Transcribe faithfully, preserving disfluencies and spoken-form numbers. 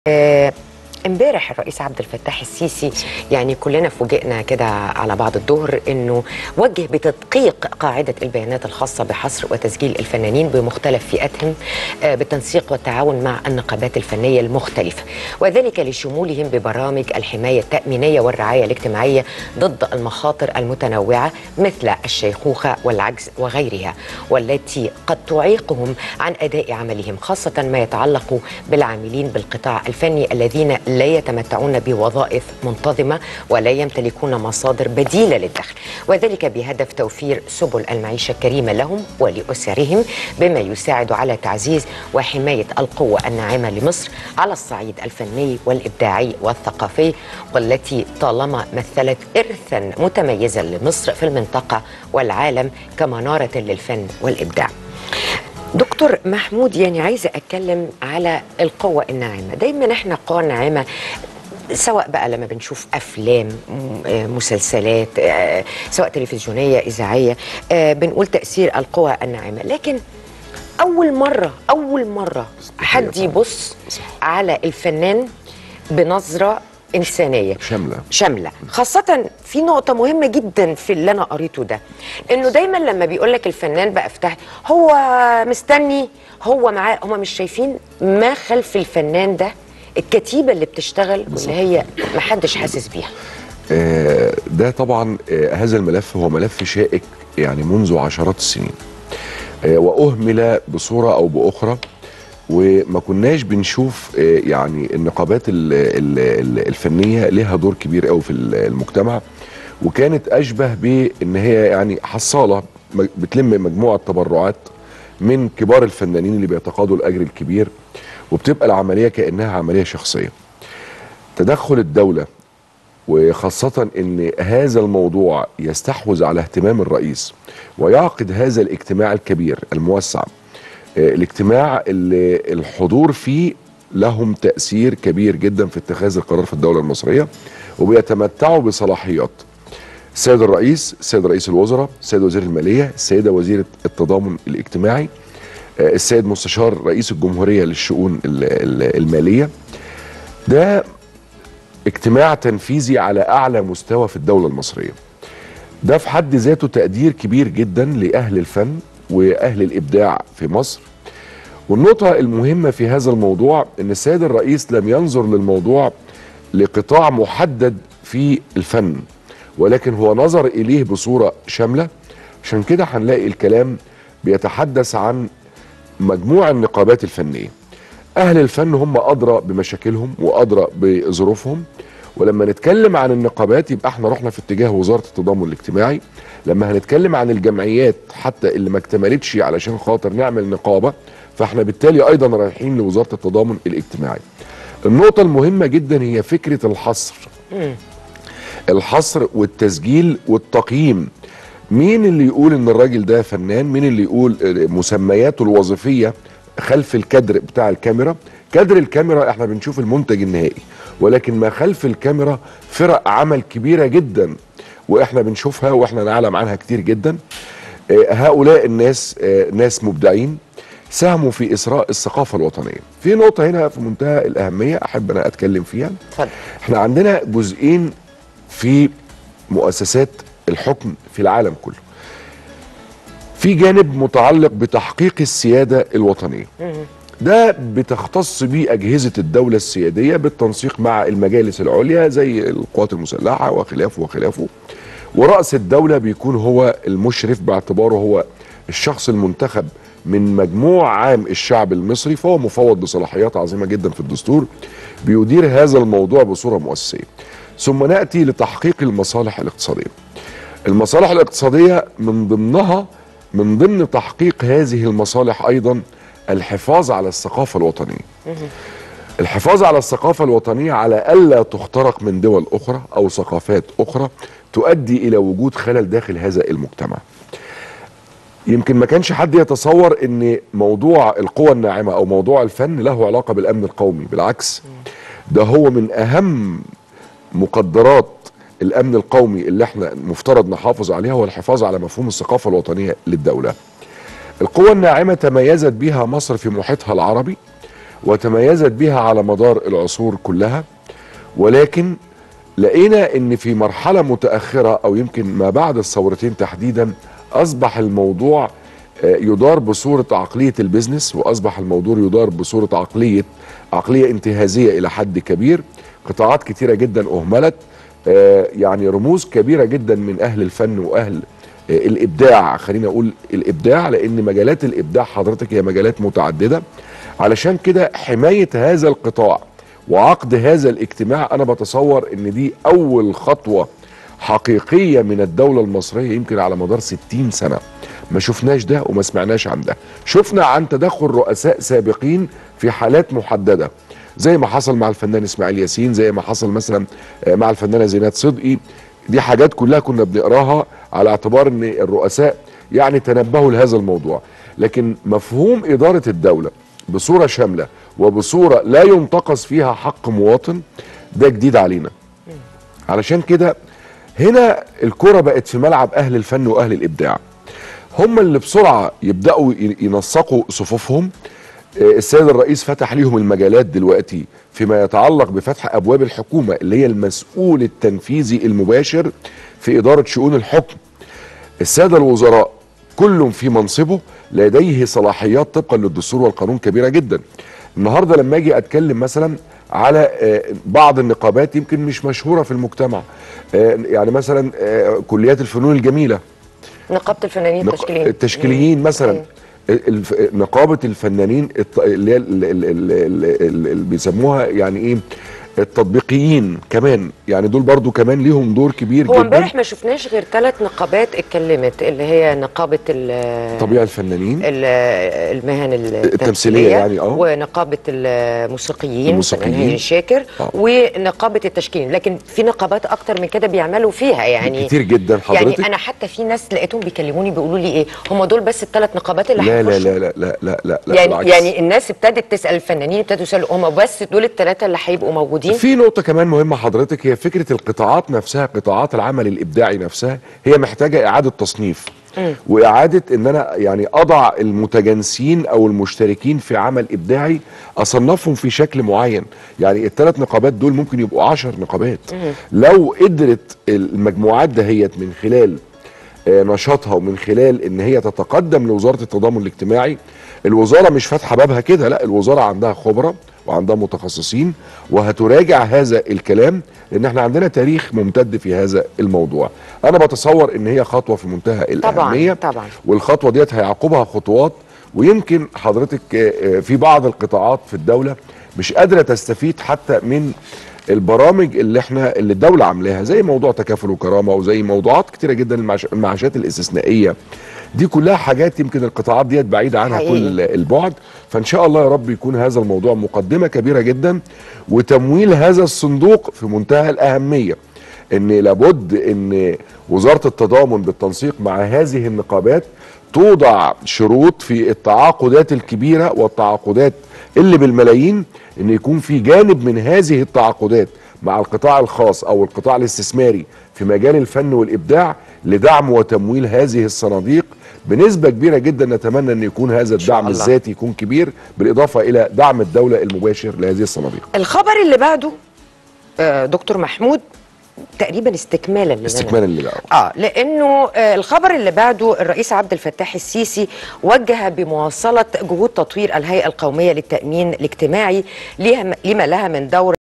آه، امبارح الرئيس عبد الفتاح السيسي يعني كلنا فوجئنا كده على بعض الظهر انه وجه بتدقيق قاعده البيانات الخاصه بحصر وتسجيل الفنانين بمختلف فئاتهم آه، بالتنسيق والتعاون مع النقابات الفنيه المختلفه، وذلك لشمولهم ببرامج الحمايه التامينيه والرعايه الاجتماعيه ضد المخاطر المتنوعه مثل الشيخوخه والعجز وغيرها، والتي قد تعيقهم عن اداء عملهم، خاصه ما يتعلق بالعاملين بالقطاع الفني الذين لا يتمتعون بوظائف منتظمة ولا يمتلكون مصادر بديلة للدخل، وذلك بهدف توفير سبل المعيشة الكريمة لهم ولأسرهم، بما يساعد على تعزيز وحماية القوة الناعمة لمصر على الصعيد الفني والإبداعي والثقافي، والتي طالما مثلت إرثا متميزا لمصر في المنطقة والعالم كمنارة للفن والإبداع. دكتور محمود، يعني عايزة أتكلم على القوة الناعمة. دايما احنا قوة ناعمة سواء بقى لما بنشوف أفلام، مسلسلات، سواء تلفزيونية إذاعية، بنقول تأثير القوة الناعمة، لكن أول مرة أول مرة حد يبص على الفنان بنظرة إنسانية شاملة شاملة، خاصة في نقطة مهمة جدا في اللي أنا قريته ده، إنه دايما لما بيقول لك الفنان بقى افتح هو مستني، هو معاه، هم مش شايفين ما خلف الفنان ده، الكتيبة اللي بتشتغل واللي هي محدش حاسس بيها. آه ده طبعا آه هذا الملف هو ملف شائك يعني منذ عشرات السنين، آه وأهمل بصورة أو بأخرى، وما كناش بنشوف يعني النقابات الفنيه لها دور كبير قوي في المجتمع، وكانت اشبه بان هي يعني حصاله بتلم مجموعه تبرعات من كبار الفنانين اللي بيتقاضوا الاجر الكبير، وبتبقى العمليه كانها عمليه شخصيه. تدخل الدوله وخاصه ان هذا الموضوع يستحوذ على اهتمام الرئيس ويعقد هذا الاجتماع الكبير الموسع، الاجتماع اللي الحضور فيه لهم تأثير كبير جدا في اتخاذ القرار في الدولة المصرية، وبيتمتعوا بصلاحيات السيد الرئيس، السيد رئيس الوزراء، السيد وزير المالية، السيدة وزيرة التضامن الاجتماعي، السيد مستشار رئيس الجمهورية للشؤون المالية. ده اجتماع تنفيذي على أعلى مستوى في الدولة المصرية. ده في حد ذاته تقدير كبير جدا لأهل الفن وأهل الإبداع في مصر. والنقطة المهمة في هذا الموضوع أن السيد الرئيس لم ينظر للموضوع لقطاع محدد في الفن، ولكن هو نظر إليه بصورة شاملة. عشان كده هنلاقي الكلام بيتحدث عن مجموع النقابات الفنية. أهل الفن هم أدرى بمشاكلهم وأدرى بظروفهم، ولما نتكلم عن النقابات يبقى احنا رحنا في اتجاه وزارة التضامن الاجتماعي. لما هنتكلم عن الجمعيات حتى اللي ما اكتملتش علشان خاطر نعمل نقابة، فاحنا بالتالي ايضا رايحين لوزارة التضامن الاجتماعي. النقطة المهمة جدا هي فكرة الحصر. الحصر والتسجيل والتقييم. مين اللي يقول ان الراجل ده فنان؟ مين اللي يقول مسمياته الوظيفية خلف الكادر بتاع الكاميرا؟ كادر الكاميرا احنا بنشوف المنتج النهائي، ولكن ما خلف الكاميرا فرق عمل كبيرة جدا واحنا بنشوفها واحنا نعلم عنها كتير جدا. هؤلاء الناس ناس مبدعين ساهموا في إسراء الثقافة الوطنية. في نقطة هنا في منتهى الأهمية أحب أنا أتكلم فيها. احنا عندنا جزئين في مؤسسات الحكم في العالم كله. في جانب متعلق بتحقيق السيادة الوطنية، ده بتختص بيه أجهزة الدولة السيادية بالتنسيق مع المجالس العليا زي القوات المسلحة وخلافه وخلافه، ورأس الدولة بيكون هو المشرف باعتباره هو الشخص المنتخب من مجموع عام الشعب المصري، فهو مفوض بصلاحيات عظيمة جدا في الدستور بيدير هذا الموضوع بصورة مؤسسية. ثم نأتي لتحقيق المصالح الاقتصادية. المصالح الاقتصادية من ضمنها من ضمن تحقيق هذه المصالح أيضا الحفاظ على الثقافة الوطنية. الحفاظ على الثقافة الوطنية على ألا تخترق من دول أخرى أو ثقافات أخرى تؤدي إلى وجود خلل داخل هذا المجتمع. يمكن ما كانش حد يتصور ان موضوع القوى الناعمة او موضوع الفن له علاقة بالامن القومي، بالعكس ده هو من اهم مقدرات الامن القومي اللي احنا مفترض نحافظ عليها، هو الحفاظ على مفهوم الثقافة الوطنية للدولة. القوى الناعمة تميزت بها مصر في محيطها العربي، وتميزت بها على مدار العصور كلها، ولكن لقينا ان في مرحلة متأخرة او يمكن ما بعد الثورتين تحديدا اصبح الموضوع يدار بصورة عقلية البيزنس، واصبح الموضوع يدار بصورة عقلية عقلية انتهازية الى حد كبير. قطاعات كتيرة جدا اهملت، يعني رموز كبيرة جدا من اهل الفن واهل الابداع، خلينا اقول الابداع، لان مجالات الابداع حضرتك هي مجالات متعددة. علشان كده حماية هذا القطاع وعقد هذا الاجتماع انا بتصور ان دي اول خطوة حقيقية من الدولة المصرية يمكن على مدار ستين سنة ما شفناش ده وما سمعناش عن ده. شفنا عن تدخل رؤساء سابقين في حالات محددة زي ما حصل مع الفنان اسماعيل ياسين، زي ما حصل مثلا مع الفنانة زينات صدقي. دي حاجات كلها كنا بنقراها على اعتبار ان الرؤساء يعني تنبهوا لهذا الموضوع، لكن مفهوم إدارة الدولة بصورة شاملة وبصورة لا ينتقص فيها حق مواطن ده جديد علينا. علشان كده هنا الكرة بقت في ملعب أهل الفن وأهل الإبداع، هم اللي بسرعة يبدأوا ينسقوا صفوفهم. السيد الرئيس فتح ليهم المجالات دلوقتي فيما يتعلق بفتح أبواب الحكومة اللي هي المسؤول التنفيذي المباشر في إدارة شؤون الحكم. السادة الوزراء كل في منصبه لديه صلاحيات طبقا للدستور والقانون كبيرة جدا. النهاردة لما اجي اتكلم مثلا على بعض النقابات يمكن مش مشهورة في المجتمع، يعني مثلا كليات الفنون الجميلة، نقابة الفنانين التشكيليين التشكيليين مثلا، نقابة الفنانين اللي هي اللي بيسموها يعني ايه التطبيقيين كمان، يعني دول برضو كمان ليهم دور كبير هو جدا. هو امبارح ما شفناش غير ثلاث نقابات اتكلمت، اللي هي نقابه طبيعي الفنانين، المهن التمثيليه يعني اه ونقابه الموسيقيين الموسيقيين شاكر آه. ونقابه التشكيليين، لكن في نقابات اكتر من كده بيعملوا فيها يعني كتير جدا حضرتك. يعني انا حتى في ناس لقيتهم بيكلموني بيقولوا لي ايه هم دول بس الثلاث نقابات اللي لا لا لا لا لا لا لا لا يعني بالعكس. يعني الناس ابتدت تسال الفنانين، ابتدوا يسالوا هم بس دول الثلاثه اللي هيبقوا موجودين. في نقطة كمان مهمة حضرتك، هي فكرة القطاعات نفسها، قطاعات العمل الإبداعي نفسها هي محتاجة إعادة تصنيف م. وإعادة إن أنا يعني أضع المتجانسين أو المشتركين في عمل إبداعي أصنفهم في شكل معين. يعني الثلاث نقابات دول ممكن يبقوا عشر نقابات م. لو قدرت المجموعات دهيت من خلال نشاطها ومن خلال ان هي تتقدم لوزارة التضامن الاجتماعي. الوزارة مش فاتحة بابها كده، لا، الوزارة عندها خبرة وعندها متخصصين وهتراجع هذا الكلام، لان احنا عندنا تاريخ ممتد في هذا الموضوع. انا بتصور ان هي خطوة في منتهى الاهمية طبعا طبعا، والخطوة ديت هيعقبها خطوات. ويمكن حضرتك في بعض القطاعات في الدولة مش قادرة تستفيد حتى من البرامج اللي احنا اللي الدوله عاملاها، زي موضوع تكافل وكرامه وزي موضوعات كتيره جدا، المعاش المعاشات الاستثنائيه، دي كلها حاجات يمكن القطاعات ديت بعيده عنها حقيقي. كل البعد. فان شاء الله يا رب يكون هذا الموضوع مقدمه كبيره جدا، وتمويل هذا الصندوق في منتهى الاهميه، ان لابد ان وزاره التضامن بالتنسيق مع هذه النقابات توضع شروط في التعاقدات الكبيره والتعاقدات اللي بالملايين، ان يكون في جانب من هذه التعاقدات مع القطاع الخاص او القطاع الاستثماري في مجال الفن والابداع لدعم وتمويل هذه الصناديق بنسبة كبيرة جدا. نتمنى ان يكون هذا الدعم الذاتي يكون كبير، بالاضافة الى دعم الدولة المباشر لهذه الصناديق. الخبر اللي بعده دكتور محمود تقريبا استكمالا استكمالا اللي بعده اه لانه آه الخبر اللي بعده الرئيس عبد الفتاح السيسي وجه بمواصله جهود تطوير الهيئه القوميه للتامين الاجتماعي لما لها من دور